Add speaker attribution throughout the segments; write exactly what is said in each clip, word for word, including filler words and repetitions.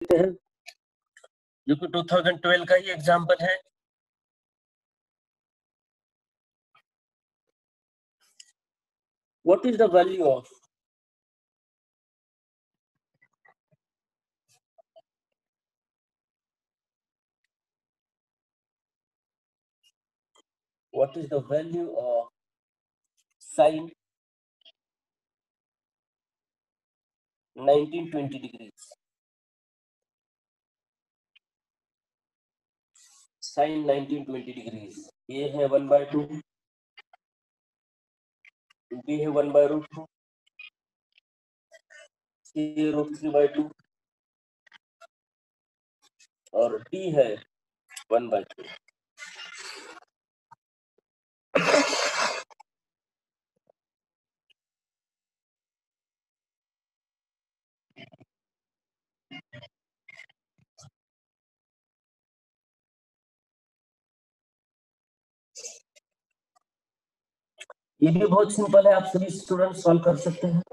Speaker 1: लेते हैं, जो कि दो हज़ार बारह का ही एग्जाम्पल है। What is the value of what is the value of sine nineteen twenty degrees? Sine nineteen twenty degrees, a है वन बाय टू, b है one by root two, c है रूट थ्री बाय टू और d है one by two. ये भी बहुत simple है, आप सभी स्टूडेंट सॉल्व कर सकते हैं।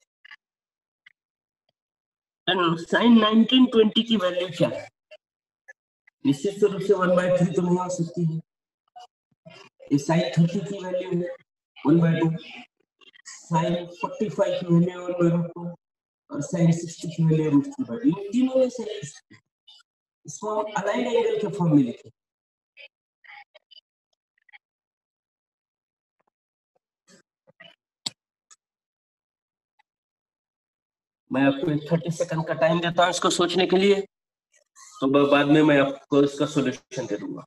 Speaker 1: साइन नाइनटीन ट्वेंटी की वैल्यू क्या है? निश्चित रूप से वन बाय थ्री तो नहीं हो सकती है। ये साइन थर्टी की वैल्यू है one by two, sine forty five की वैल्यू वन बाय रूट टू और साइन सिक्सटी की वैल्यू रूट थ्री बाय टू। इन तीनों में से इसको हम अलाइंड एंगल के फॉर्म में लिखें। मैं आपको तीस सेकंड का टाइम देता हूं इसको सोचने के लिए, तो बाद में मैं आपको इसका सॉल्यूशन दे दूंगा।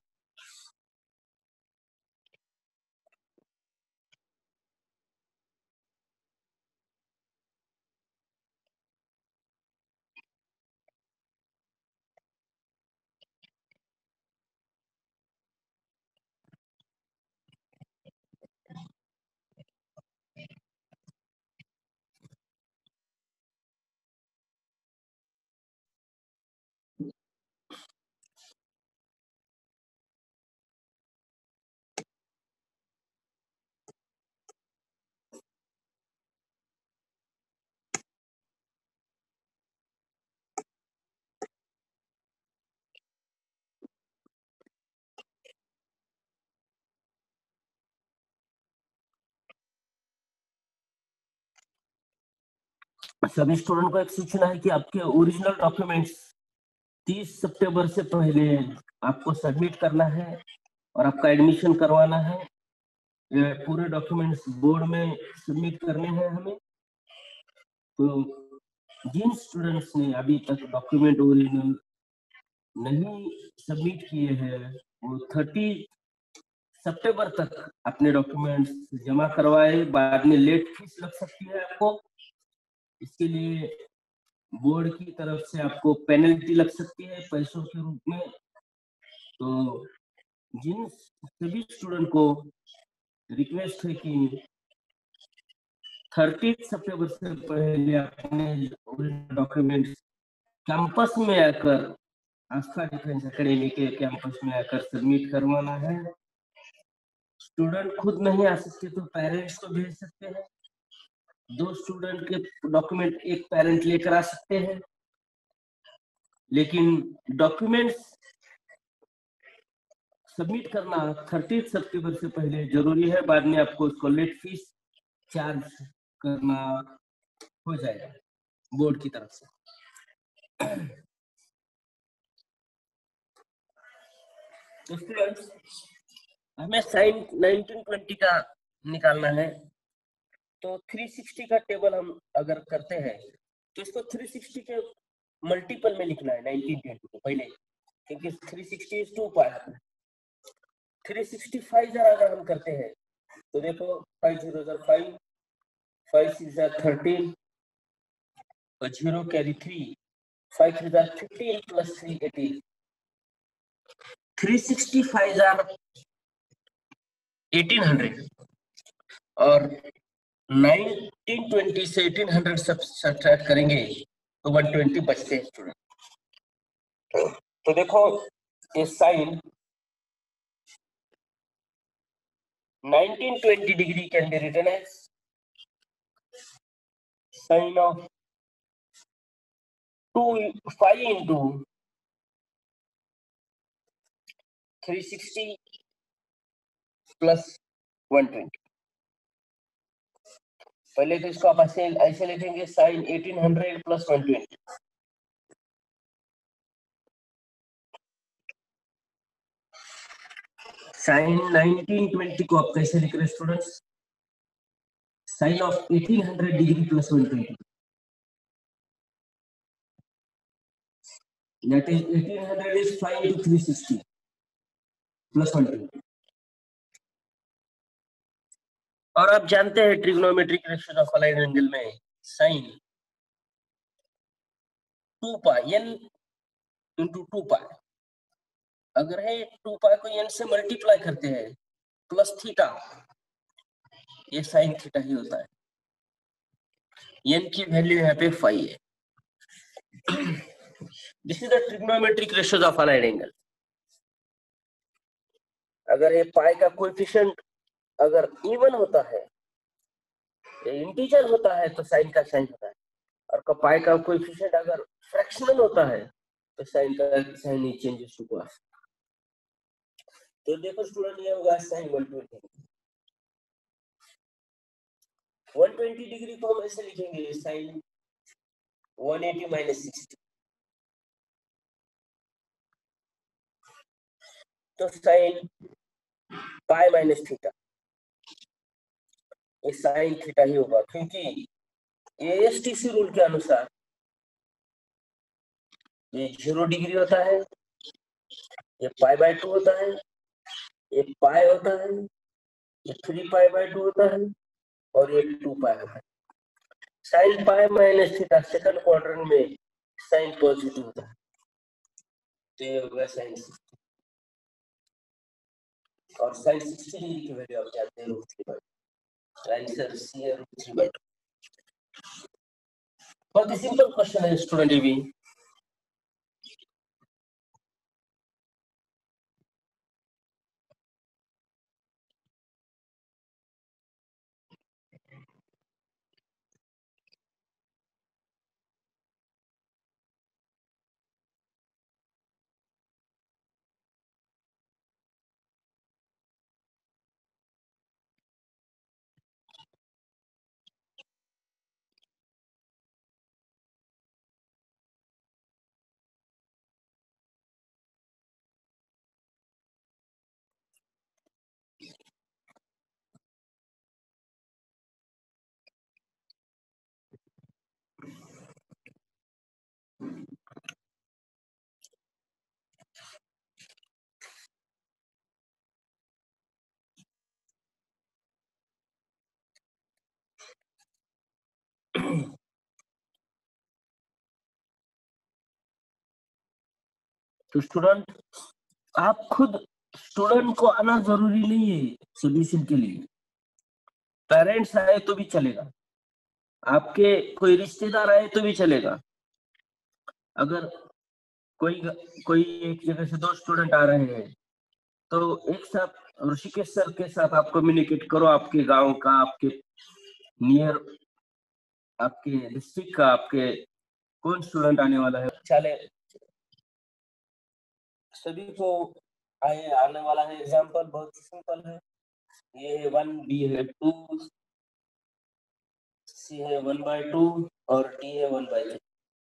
Speaker 1: सभी स्टूडेंट को एक सूचना है कि आपके ओरिजिनल डॉक्यूमेंट्स तीस सितंबर से पहले आपको सबमिट करना है और आपका एडमिशन करवाना है। ये पूरे डॉक्यूमेंट्स बोर्ड में सबमिट करने हैं हमें। तो जिन स्टूडेंट्स ने अभी तक डॉक्यूमेंट ओरिजिनल नहीं सबमिट किए हैं वो तीस सितंबर तक अपने डॉक्यूमेंट्स जमा करवाए, बाद में लेट फीस लग सकती है आपको। इसके लिए बोर्ड की तरफ से आपको पेनल्टी लग सकती है पैसों के रूप में। तो जिन सभी स्टूडेंट को रिक्वेस्ट है कि तीस सितंबर से पहले अपने डॉक्यूमेंट्स कैंपस में आकर आस्था डिफेंस एकेडमी के कैंपस में आकर सबमिट करवाना है। स्टूडेंट खुद नहीं आ सकते तो पेरेंट्स को भेज सकते हैं। दो स्टूडेंट के डॉक्यूमेंट एक पेरेंट लेकर आ सकते हैं, लेकिन डॉक्यूमेंट्स सबमिट करना तीस सितंबर से पहले जरूरी है। बाद में आपको उसको लेट फीस चार्ज करना हो जाएगा बोर्ड की तरफ से। तो स्टूडेंट्स हमें साइन नाइनटीन ट्वेंटी का निकालना है। तो तीन सौ साठ का टेबल हम अगर करते हैं तो इसको तीन सौ साठ के मल्टीपल में लिखना है नाइनटीन ट्वेंटी को पहले, क्योंकि तीन सौ साठ इज टू पाई। तीन सौ पैंसठ जरा अगर हम करते हैं तो देखो फाइव जीरो जार फाइव, फाइव सिक्स जार थर्टीन और zero carry three, five three जार फिफ्टीन प्लस थ्री एटीन। तीन सौ पैंसठ जार अठारह सौ और नाइनटीन ट्वेंटी से अठारह सौ सब्ट्रैक्ट करेंगे तो एक सौ बीस बचते हैं स्टूडेंट। तो देखो ये sine nineteen twenty degree can be written as sine of two five into three sixty plus one twenty. पहले तो इसको आप ऐसे ऐसे लिखेंगे sine eighteen hundred plus one twenty. Sine nineteen twenty को आप कैसे लिख रहे हैं students? Sine of eighteen hundred degree plus one twenty, that is eighteen hundred is five into three sixty plus one twenty। और आप जानते हैं trigonometric ratio of allied angle में sine two pi n into two pi, अगर है to पाई को N से multiply करते हैं प्लस थीटा, ये साइन थीटा ही होता है। एन की वैल्यू यहाँ पे फाइव है। This is the trigonometric ratios of allied angle. अगर ये पाई का कोएफिशिएंट अगर इवन होता है, इंटीजर होता है, तो साइन का साइन होता है, और पाई का कोएफिशिएंट अगर फ्रैक्शनल होता है तो साइन का साइन चेंजेस टू कॉस। तो देखो स्टूडेंट, ये होगा sine one twenty. One twenty degree को हम ऐसे लिखेंगे sine one eighty minus sixty, तो साइन पाई माइनस थीटा, ये साइन थीटा ही होगा, क्योंकि एएसटीसी रूल के अनुसार ये जीरो डिग्री होता है, ये पाई बाय टू होता है, ये पाई होता है, ये थ्री पाई बाय टू होता है, और ये टू पाई होता है। Sine pi minus theta second quadrant में साइन पॉजिटिव होता है, तो ये होगा साइन सिक्सटी, और साइन सिक्सटी डिग्री की वैल्यू आप जानते हैं root three by two. Answer C है रूट थ्री बाय टू। बहुत ही सिंपल क्वेश्चन है स्टूडेंट ये भी। तो स्टूडेंट, आप खुद स्टूडेंट को आना जरूरी नहीं है सॉल्यूशन के लिए, पेरेंट्स आए तो भी चलेगा, आपके कोई रिश्तेदार आए तो भी चलेगा। अगर कोई कोई एक जगह से दो स्टूडेंट आ रहे हैं, तो एक साथ ऋषिकेश सर के साथ आप कम्युनिकेट करो, आपके गांव का, आपके नियर, आपके डिस्ट्रिक्ट का, आपके कौन स्टूडेंट आने वाला है, चले सभी को आए आने वाला है। एग्जांपल बहुत सिंपल है, ये वन, बी है टू, सी है वन बाय टू, और डी है one by three.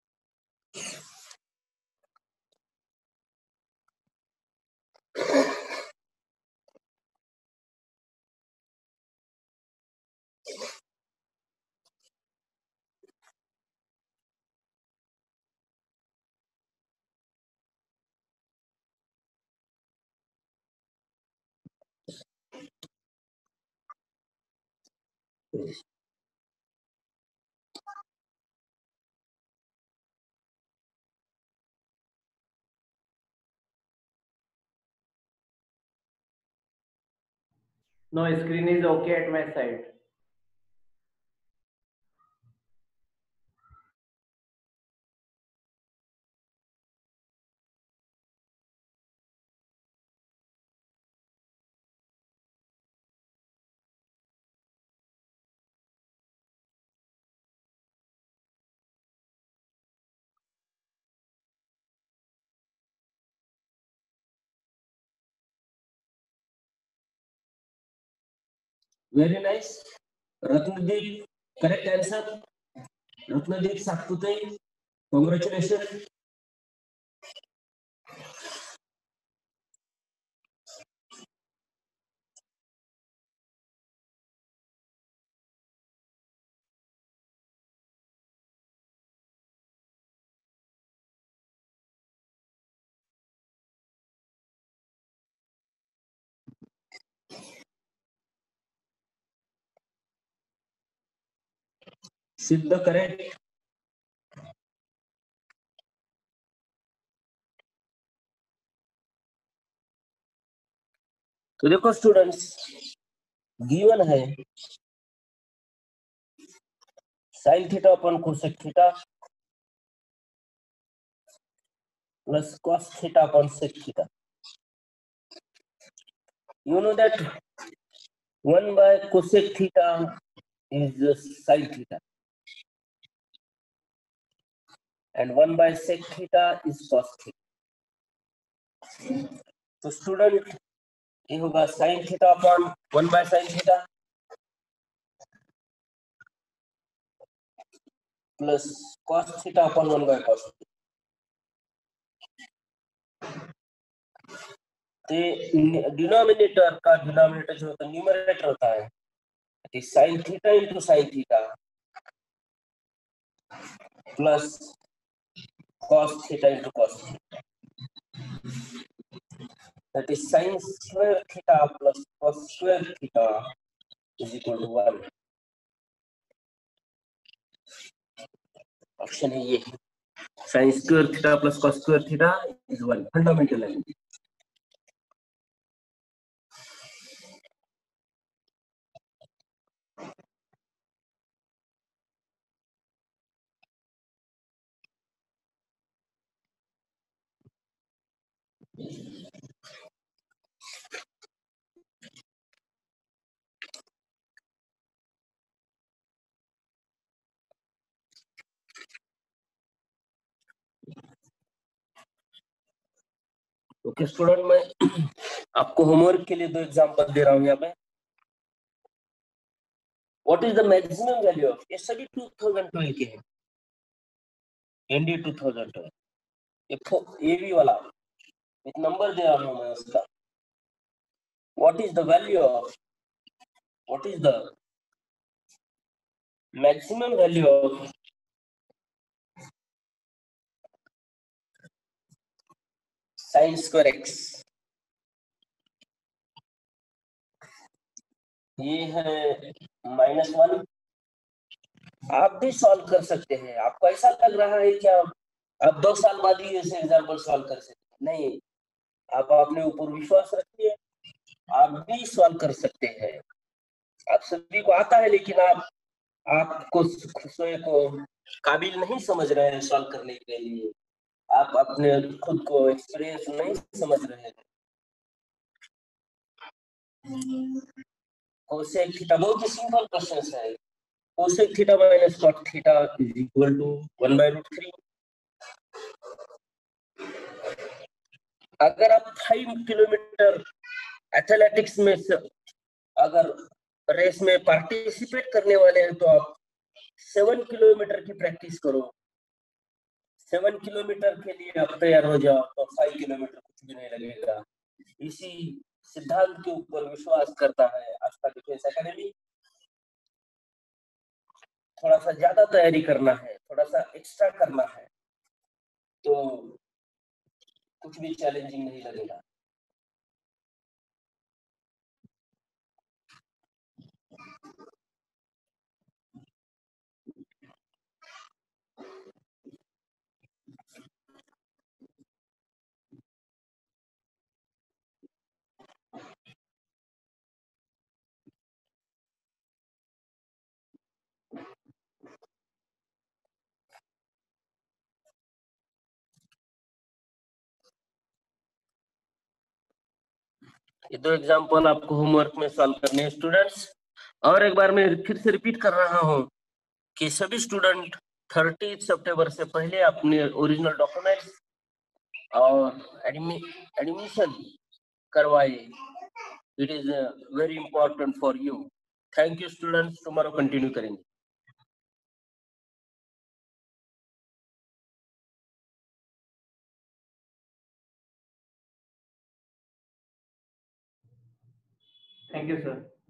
Speaker 2: No, screen is okay at my side.
Speaker 1: Very nice. Ratnadeep, correct answer. Ratnadeep Satpute, congratulation. Siddh, correct. तो देखो स्टूडेंट्स, गिवन है sine theta upon cosec theta plus cos theta upon sec theta. You know that one by cosec theta is sin theta and one by sec theta is cos theta. तो स्टूडेंट ये होगा sin theta upon one by sin theta plus cos theta upon one by cos theta. तो denominator का denominator जो होता है numerator होता है तो sin theta into sin theta plus cos theta into cos theta. That is sin square theta plus cos square theta is equal to one. Option है ये, sin square theta plus cos square theta is one. Fundamental है. Okay student, मैं आपको homework के लिए दो example दे रहा हूं यहाँ पे. What is the maximum value of, ये सभी टू थाउजेंड ट्वेल्व के हैं, एनडी टू थाउजेंड ट्वेल्व. ये भी वाला एक नंबर दे रहा हूं मैं उसका. What is the value of, what is the maximum value of sin square x. ये है माइनस वन. आप भी सॉल्व कर सकते हैं. आपको ऐसा लग रहा है क्या आप दो साल बाद ही ऐसे एग्जाम्पल सॉल्व कर सकते हैं? नहीं, आप अपने ऊपर विश्वास रखिए, आप भी सॉल्व कर सकते हैं. आप सभी को आता है लेकिन आप आपको स्वयं को काबिल नहीं समझ रहे हैं सॉल्व करने के लिए. आप अपने खुद को एक्सपीरियंस नहीं समझ रहे हैं. कोसेक थीटा बहुत ही सिंपल क्वेश्चन है. Cosec theta minus cot theta is equal to one by root three. अगर आप फाइव किलोमीटर एथलेटिक्स में से अगर रेस में पार्टिसिपेट करने वाले हैं तो आप सेवन किलोमीटर की प्रैक्टिस करो. सेवन किलोमीटर के लिए आप तैयार हो जाओ तो फाइव किलोमीटर कुछ भी नहीं लगेगा. इसी सिद्धांत के ऊपर विश्वास करता है आस्था डिफेंस एकेडमी. थोड़ा सा ज्यादा तैयारी करना है, थोड़ा सा एक्स्ट्रा करना है तो कुछ भी चैलेंजिंग नहीं लगेगा. ये दो एग्जांपल आपको होमवर्क में सॉल्व करने हैं स्टूडेंट्स. और एक बार मैं फिर से रिपीट कर रहा हूं कि सभी स्टूडेंट तीस सितंबर से पहले अपने ओरिजिनल डॉक्यूमेंट्स और एडमिशन करवाइए. It is very important for you. Thank you students, tomorrow continue करेंगे।
Speaker 2: Thank you, sir.